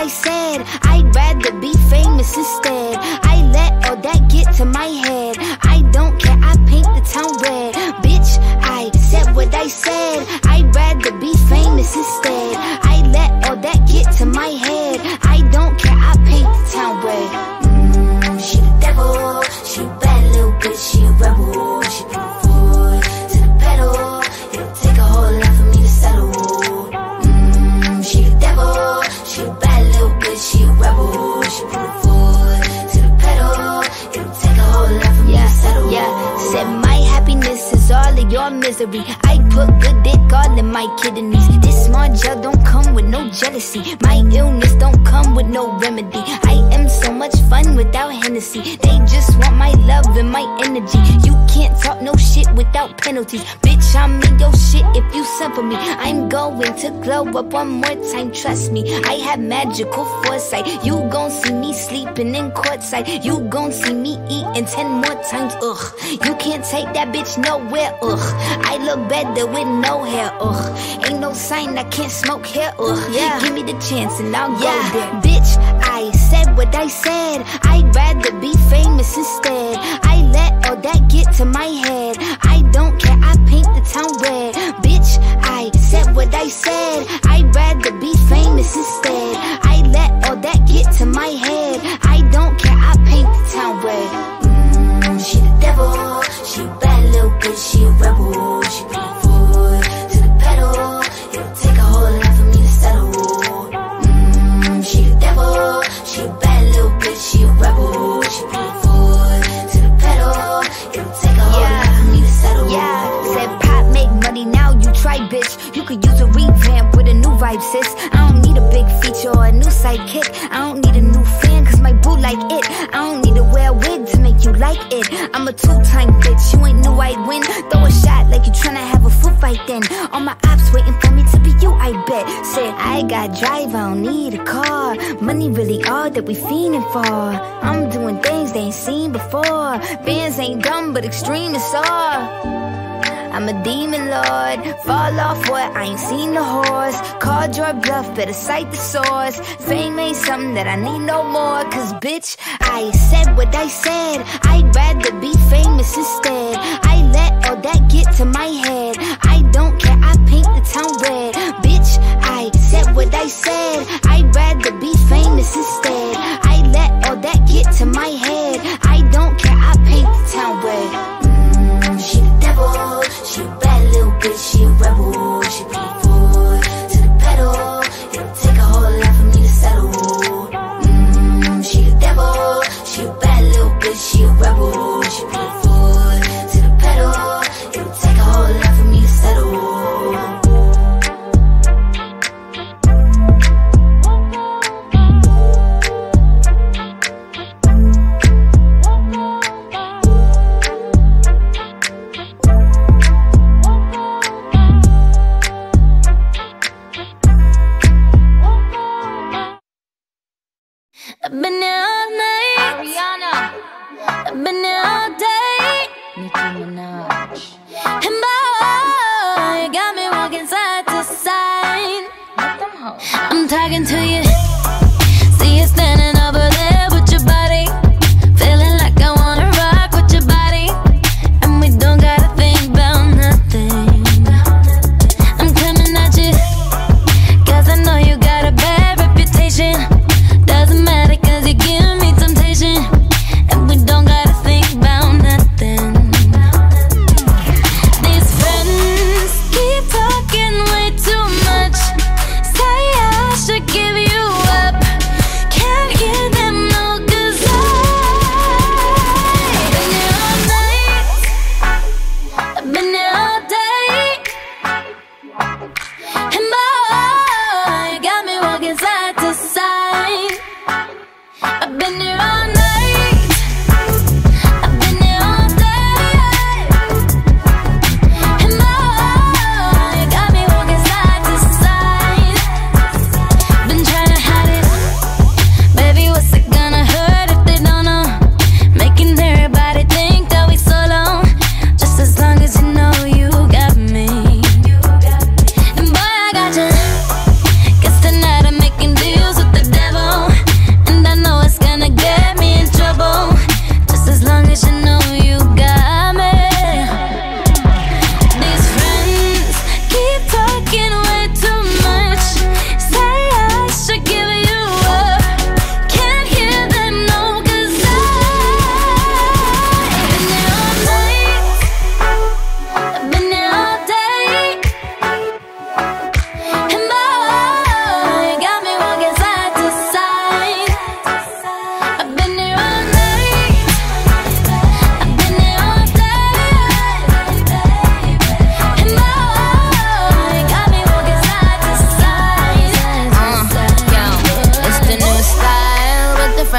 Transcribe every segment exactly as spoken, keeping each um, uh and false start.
I said. I'd rather be famous instead. I let all that get to my head. I don't care, I paint the town red. Bitch, I said what I said. I'd rather be famous instead. I let all that get to my head. I don't care, I paint the town red. Mmm, she the devil. She a bad little bitch, she a rebel. She put her foot to the pedal. It'll take a whole lot for me to settle. Mmm, she the devil. She a bad little bitch, she a rebel. She put her foot to the pedal. It'll take a whole lot for me yeah, to settle. Yeah, said my happiness is all of your misery. I put good dick all in my kidneys. This small gel don't come with no jealousy. My illness don't come with no remedy. I am so much fun without Hennessy. They just want my love and my energy. You can't talk no shit without penalties. Bitch, I'm in your shit if you simple me. I'm going to glow up one more time, trust me. I have magical foresight. You gon' see me sleeping in courtside. You gon' see me eating ten more times, ugh. You can't take that bitch nowhere, ugh. I look better with no hair, ugh. Ain't no sign I can't smoke here, ugh. Yeah. Give me the chance and I'll yeah. go there. Bitch, I said what I said. I'd rather be famous instead. I let all that get to my head. I don't care, I paint the town red. Bitch, I said what I said. I'd rather be famous instead. I let all that get to my head. I don't care, I paint the town red. Mmm, she the devil. She a bad little bitch, she a rebel. She put her foot to the pedal. It'll take a whole lot for me to settle. Mmm, she the devil. She a bad little bitch, she a rebel. She put her foot to the pedal. It'll take a whole yeah. lot for me to settle. Yeah, said pop make money, now you try, bitch. You could use a revamp with a new vibe, sis. I don't need a big feature or a new sidekick. I don't need a new fan, cause my boo like it. I don't need to wear a wig to make you like it. I'm a two-time bitch, you ain't knew I'd win. Throw a shot like you tryna have a foot fight then. All my ops waiting for me to be you, I bet. Said I got drive, I don't need a car. Money really all that we fiending for. I'm doing things they ain't seen before. Bands ain't dumb but extreme is all. I'm a demon lord, fall off what, I ain't seen the horse. Called your bluff, better cite the source. Fame ain't something that I need no more. Cause bitch, I said what I said. I'd rather be famous instead. I let all that get to my head. I don't care, I paint the town red. Bitch, I said what I said. I'd rather be famous instead. I let all that get to my head. I don't care, I paint the town red. Mmm, she the devil. She a bad little bitch, she a rebel. She put her foot to the pedal. It'll take a whole lot for me to settle. Mmm, she the devil. She a bad little bitch, she a rebel. She put her foot to the pedal. It'll take a whole lot for me to settle. I've been here all night, Ariana. I've been here all day, Nicki Minaj. And boy, you got me walking side to side. I'm talking to you. See you standing over there with your body, feeling like I wanna rock with your body. And we don't gotta think about nothing. I'm coming at you, cause I know you got a bad reputation. Doesn't matter cause you give me temptation. And we don't gotta think about nothing. These friends keep talking way too much. Say I should give you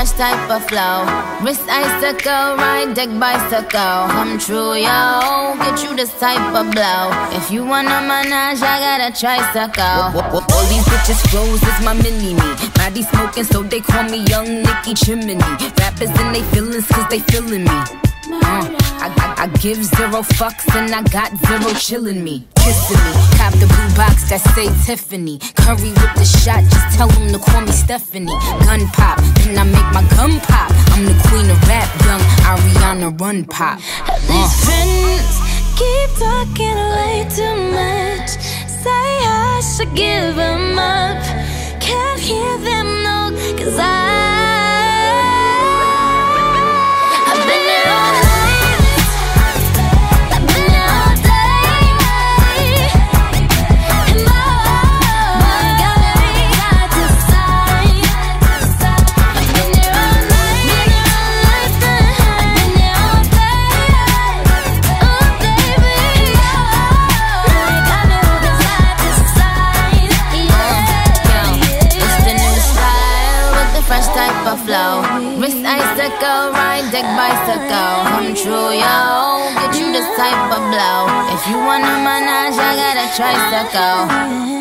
fresh type of flow. Wrist icicle, ride deck bicycle. Come true, yo, get you this type of blow. If you wanna manage, I got a tricycle. All these bitches froze, it's my mini-me. Maddie smoking, so they call me Young Nicky Chimney. Rappers in they feelings, cause they feeling me. Uh, I, I, I give zero fucks and I got zero chillin' me. Kissing me, cop the blue box that say Tiffany. Curry with the shot, just tell them to call me Stephanie. Gun pop, then I make my gun pop. I'm the queen of rap, young Ariana Run Pop. uh. These friends keep talking way too much. Say I should give them up. Can't hear them, no, cause I flow. Wrist icicle, ride deck bicycle. Come true, yo, get you this type of blow. If you wanna manage, I got a tricycle.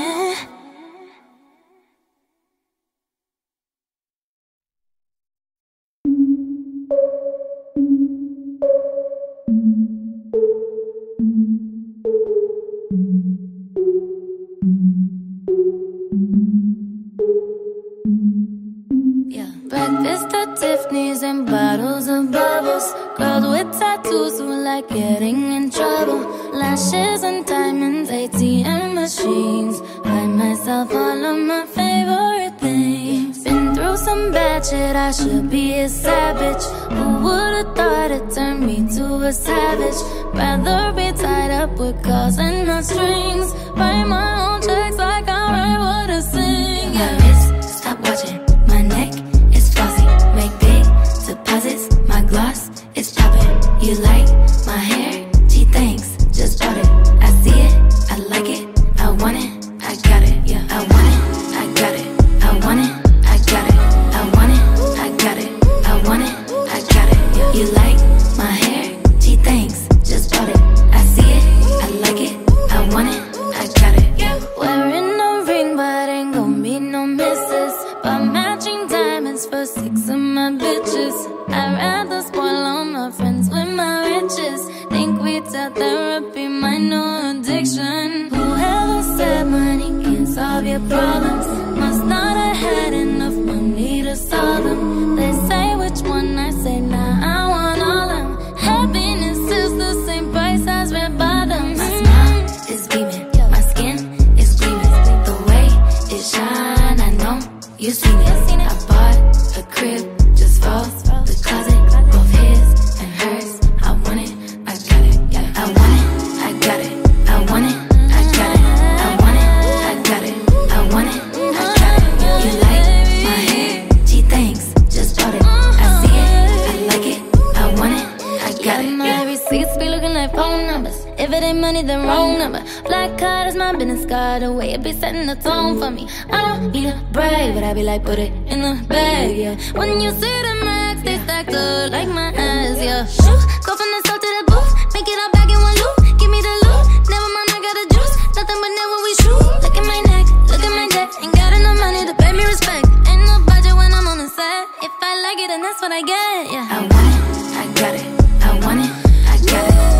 Breakfast at Tiffany's and bottles of bubbles. Girls with tattoos who like getting in trouble. Lashes and diamonds, A T M machines. Buy myself all of my favorite things. Been through some bad shit, I should be a savage. Who would've thought it turned me to a savage? Rather be tied up with calls and not strings. Write my own checks like I write what I sing. Yeah. My wrist, stop watching. My neck is flossy. Make big deposits. My gloss is popping. You like my hair? Gee, thanks. Just bought it. I see it. I like it. I want it. I got it. Yeah. I want it. I got it. I want it. I got it. I want it. I got it. I want it. I got it. Yeah. You like my hair? Gee, thanks. Just bought it. I see it. I like it. I want it. I got it. Yeah. Wearing a ring, but ain't gon' be no misses. But matching diamonds for six of my bitches. I'd rather spoil all my friends with my riches. Think we tell therapy my new addiction. Whoever said money can't solve your problems must not have had enough money to solve them. They say which one, I say nah, I want all them. Happiness is the same price as red bottoms. My smile is beaming, my skin is gleaming. The way it shine, I know you seen it. I bought a crib just for the closet, both his and hers. I want it, I got it. Yeah, I want it, I got it. I want it, I got it. I want it, I got it. I want it, I got it. You like my hair? Gee, thanks. Just bought it. I see it, I like it. I want it, I got it. My receipts be looking like phone numbers. If it ain't money, then wrong number. Black card is my business card. The way it be setting the tone for me. I don't need a brag, but I be like, put it in the bag, yeah. When you see the max, they stacked up like my ass, yeah. Shoot, go from the south to the booth. Make it all back in one loop. Give me the loot. Never mind, I got the juice. Nothing but never we shoot. Look at my neck, look at my deck. Ain't got enough money to pay me respect. Ain't no budget when I'm on the set. If I like it, then that's what I get, yeah. I want it, I got it. I want it, I got it.